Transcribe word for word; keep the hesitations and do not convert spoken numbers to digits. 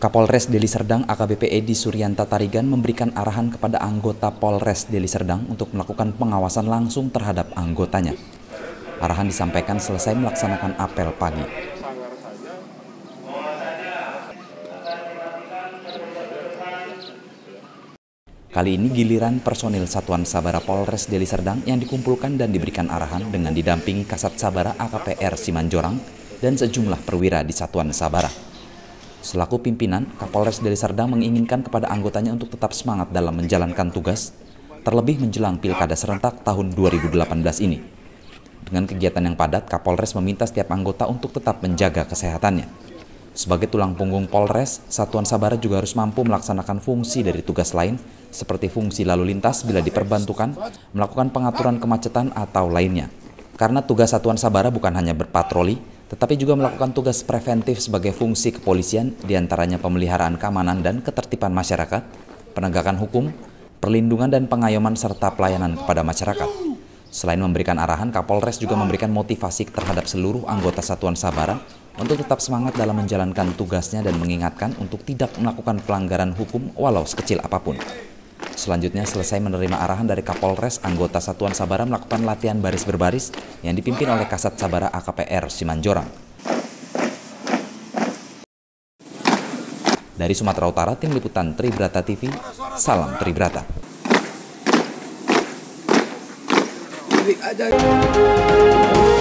Kapolres Deli Serdang A K B P Edi Suryanta Tarigan memberikan arahan kepada anggota Polres Deli Serdang untuk melakukan pengawasan langsung terhadap anggotanya. Arahan disampaikan selesai melaksanakan apel pagi. Kali ini giliran personil Satuan Sabara Polres Deli Serdang yang dikumpulkan dan diberikan arahan dengan didampingi Kasat Sabara A K P R Simanjorang dan sejumlah perwira di Satuan Sabara. Selaku pimpinan, Kapolres Deli Serdang menginginkan kepada anggotanya untuk tetap semangat dalam menjalankan tugas, terlebih menjelang Pilkada serentak tahun dua ribu delapan belas ini. Dengan kegiatan yang padat, Kapolres meminta setiap anggota untuk tetap menjaga kesehatannya. Sebagai tulang punggung Polres, Satuan Sabara juga harus mampu melaksanakan fungsi dari tugas lain, seperti fungsi lalu lintas bila diperbantukan, melakukan pengaturan kemacetan atau lainnya. Karena tugas Satuan Sabara bukan hanya berpatroli, tetapi juga melakukan tugas preventif sebagai fungsi kepolisian, diantaranya pemeliharaan keamanan dan ketertiban masyarakat, penegakan hukum, perlindungan dan pengayoman serta pelayanan kepada masyarakat. Selain memberikan arahan, Kapolres juga memberikan motivasi terhadap seluruh anggota Satuan Sabara untuk tetap semangat dalam menjalankan tugasnya dan mengingatkan untuk tidak melakukan pelanggaran hukum walau sekecil apapun. Selanjutnya, selesai menerima arahan dari Kapolres, anggota Satuan Sabara melakukan latihan baris berbaris yang dipimpin oleh Kasat Sabara A K P R Simanjorang. Dari Sumatera Utara, Tim Liputan Tribrata T V, salam Tribrata. Aja.